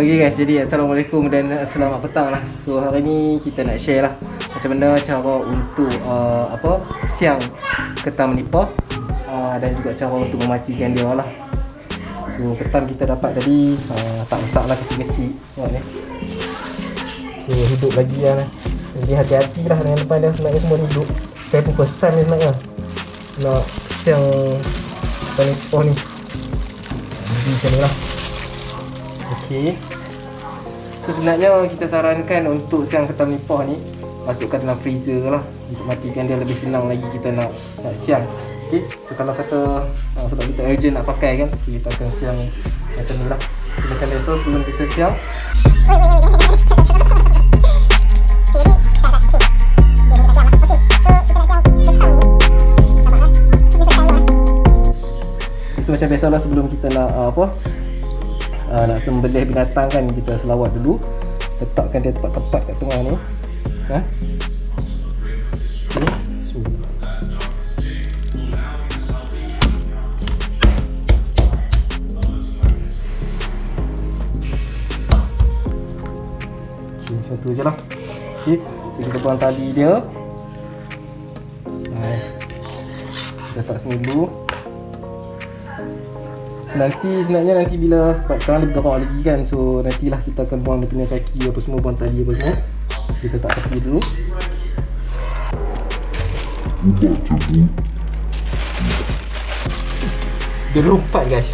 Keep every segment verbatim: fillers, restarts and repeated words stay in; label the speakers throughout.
Speaker 1: Okay guys, jadi Assalamualaikum dan selamat petang lah. So hari ni kita nak share lah macam mana cara untuk uh, apa siang ketam menipah uh, dan juga cara untuk mematikan dia lah. So ketam kita dapat tadi uh, tak besar lah, kecil-kecil. Tengok ni. So hidup lagi lah. Jadi hati-hati lah dengan depan dia, sebenarnya semua hidup. Saya pun first time ni sebenarnya nak siang menipah ni. Jadi macam ni lah. Okey. So sebenarnya kita sarankan untuk siang ketam menipah ni masukkan dalam freezer lah untuk matikan dia, lebih senang lagi kita nak, nak siang. Okey. So kalau kata uh, sebab kita urgent nak pakai kan, kita akan siang macam ni lah. So, macam biasa sebelum kita siang, so macam biasalah sebelum kita nak uh, apa Uh, nak sembelih binatang kan, kita selawat dulu, letakkan dia tepat-tepat kat tengah ni. Ha? Okay. So. Okay, macam tu je lah. Okay. So kita buang tali dia. Ha. Kita letak sini dulu. Nanti sebenarnya nanti bila, sebab sekarang dia bergerak lagi kan, so nantilah kita akan buang dia punya kaki apa semua, buang tali apa semua. Kita tak tepi dulu. Dia lompat guys.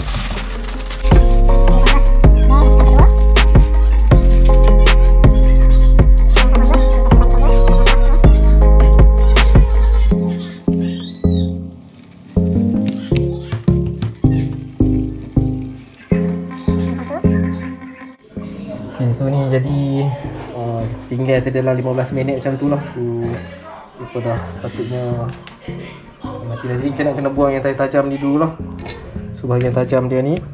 Speaker 1: So ni jadi uh, tinggal ada dalam lima belas minit macam tu lah. So itu dah sepatutnya mati dah. Jadi kita nak kena buang yang tajam ni dulu lah. So bahagian tajam dia ni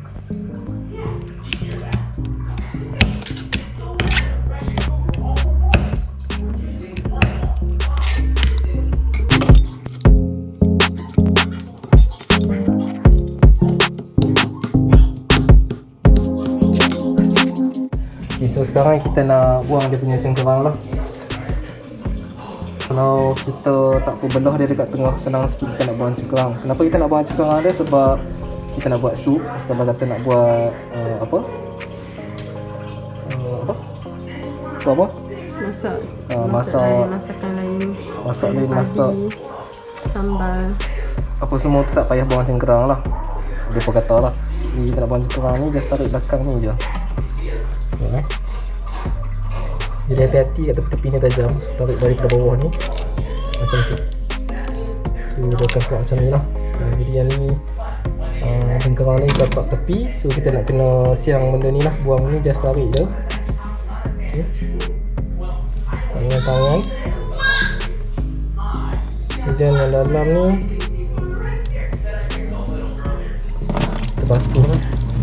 Speaker 1: okay. So sekarang kita nak buang dia punya cengkerang lah. Kalau kita tak perbelah dia dekat tengah, senang sikit kita nak buang cengkerang. Kenapa kita nak buang cengkerang dia? Sebab kita nak buat sup. Kalau kata nak buat uh, apa uh, apa apa apa
Speaker 2: masak
Speaker 1: uh, masak
Speaker 2: lain, masakan lain,
Speaker 1: masak lain, masak
Speaker 2: sambal
Speaker 1: apa semua tu tak payah buang cengkerang lah. Dia pun kata lah, ni kita nak buang cengkerang ni, just tarik belakang ni je. Okay. Jadi hati-hati kat tepi-tepi ni tajam, tarik daripada bawah ni macam tu. So dia akan keluar macam ni lah. uh, Jadi yang ni uh, cengkerang ni dapat tepi. So kita nak kena siang benda ni lah. Buang ni just tarik je. Okay. Dengan tangan. Kemudian yang dalam ni kita basuh lah.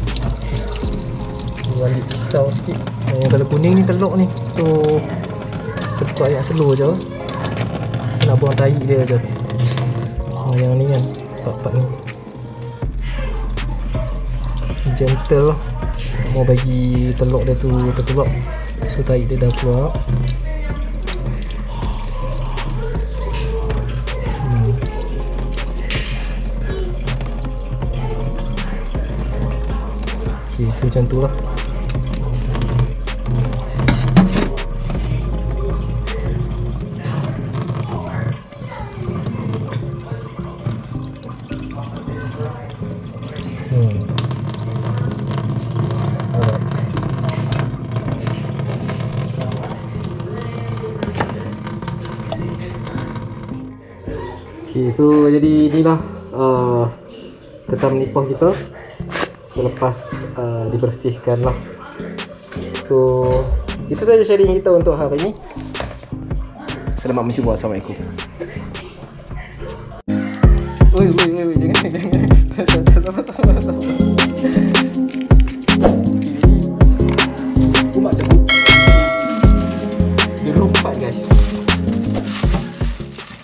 Speaker 1: Balik susah sikit. Yang kalau kuning ni teluk ni, so kita ayat slow je. Kita nak buang tahi dia je. So yang ni kan, part-part ni gentle lah. Mau bagi teluk dia tu terkeluar. So tahi dia dah keluar. hmm. Okay, so macam tu lah. Hmm. Alright. Okay, so jadi inilah uh, ketam menipah kita selepas uh, dibersihkan lah. So itu saja sharing kita untuk hari ini. Selamat mencuba. Assalamualaikum. Oi, oi, oi, jangan, jangan, jangan.